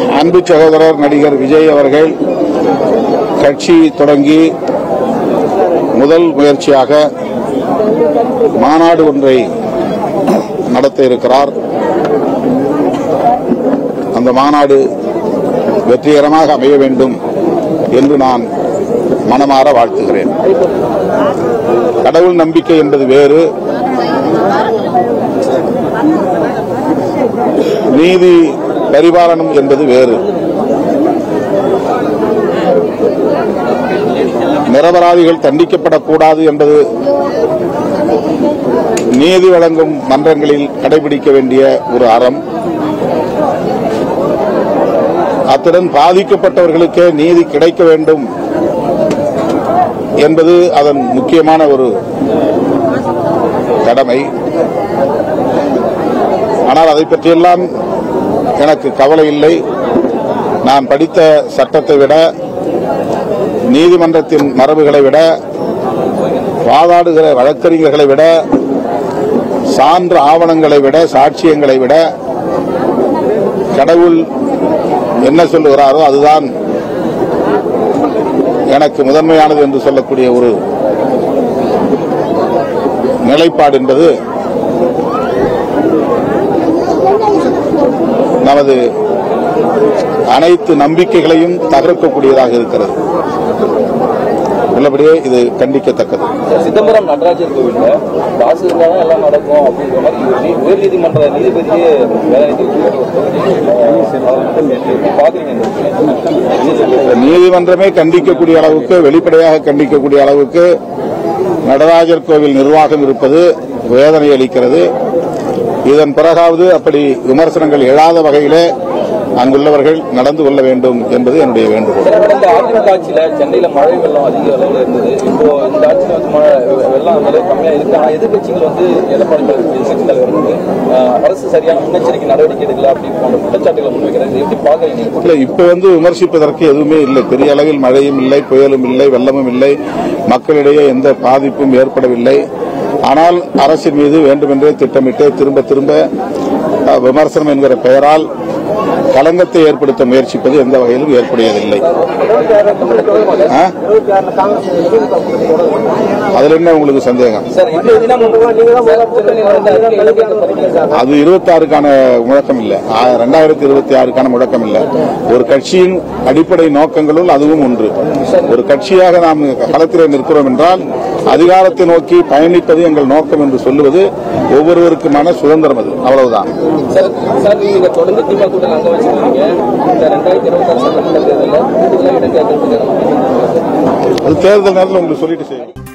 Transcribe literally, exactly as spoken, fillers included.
அன்பு சகோதரர் நடிகர் விஜய் அவர்கள் கட்சி தொடங்கி முதல் முயற்சியாக மாநாடு ஒன்றை நடத்த இருக்கிறார். அந்த மாநாடு வெற்றிகரமாக அமைய வேண்டும் என்று நான் மனமாற வாழ்த்துகிறேன். கடவுள் நம்பிக்கை என்பது வேறு, நீதி பரிபாலனம் என்பது வேறு. நிரபராதிகள் தண்டிக்கப்படக்கூடாது என்பது நீதி வழங்கும் மன்றங்களில் கடைபிடிக்க வேண்டிய ஒரு அறம். அத்துடன் பாதிக்கப்பட்டவர்களுக்கே நீதி கிடைக்க வேண்டும் என்பது அதன் முக்கியமான ஒரு கடமை. ஆனால் அதை பற்றியெல்லாம் எனக்கு கவலை இல்லை. நான் படித்த சட்டத்தை விட, நீதிமன்றத்தின் மரபுகளை விட, வாதாடுகிற வழக்கறிஞர்களை விட, சான்று ஆவணங்களை விட, சாட்சியங்களை விட கடவுள் என்ன சொல்லுகிறாரோ அதுதான் எனக்கு முதன்மையானது என்று சொல்லக்கூடிய ஒரு நிலைப்பாடு என்பது நமது அனைத்து நம்பிக்கைகளையும் தகர்க்கக்கூடியதாக இருக்கிறது. உள்ளபடியே இது கண்டிக்கத்தக்கது. சிதம்பரம் நடராஜர் கோவில் வாசகமாக எல்லாம் நடக்கும் அப்படிங்கிற மாதிரி உயர் நீதிமன்ற நீதிபதியே நீதிமன்றமே கண்டிக்கக்கூடிய அளவுக்கு, வெளிப்படையாக கண்டிக்கக்கூடிய அளவுக்கு நடராஜர் கோவில் நிர்வாகம் இருப்பது வேதனை அளிக்கிறது. இதன் பிறகாவது அப்படி விமர்சனங்கள் எழாத வகையிலே அங்குள்ளவர்கள் நடந்து கொள்ள வேண்டும் என்பது என்னுடைய வேண்டுகோள். அதிமுக ஆட்சியில சென்னையில மழை வெள்ளம் அதிக அளவில் இருந்தது. இப்போ இந்த ஆட்சியில் வந்து மழை வெள்ளம் கம்மியா இருக்கு. ஆனா எதிர்கட்சிகள் வந்து எடப்பாடி கட்சி தலைவர் வந்து அரசு சரியான முன்னெச்சரிக்கை நடவடிக்கை எடுக்கல அப்படி போன்ற குற்றச்சாட்டுகளை முன்வைக்கிறாங்க. எப்படி பாக்குறீங்க? இல்ல, இப்ப வந்து விமர்சிப்பதற்கு எதுவுமே இல்லை. பெரிய அளவில் மழையும் இல்லை, புயலும் இல்லை, வெள்ளமும் இல்லை, மக்களிடையே எந்த பாதிப்பும் ஏற்படவில்லை. ஆனால் அரசின் மீது வேண்டுமென்றே திட்டமிட்டு திரும்ப திரும்ப விமர்சனம் என்கிற பெயரால் களங்கத்தை ஏற்படுத்த முயற்சிப்பது எந்த வகையிலும் ஏற்புடையதில்லை. அதுல என்ன உங்களுக்கு சந்தேகம்? அது இருபத்தி ஆறுக்கான முழக்கம் இல்ல, இரண்டாயிரத்தி இருபத்தி ஆறுக்கான முழக்கம் இல்ல. ஒரு கட்சியின் அடிப்படை நோக்கங்களுள் அதுவும் ஒன்று. ஒரு கட்சியாக நாம் களத்திலே நிற்கிறோம் என்றால் அதிகாரத்தை நோக்கி பயணிப்பது எங்கள் நோக்கம் என்று சொல்லுவது ஒவ்வொருவருக்குமான சுதந்திரம். அது அவ்வளவுதான். அது தேர்தல் நேரத்தில் உங்களுக்கு சொல்லிட்டு செய்யும்.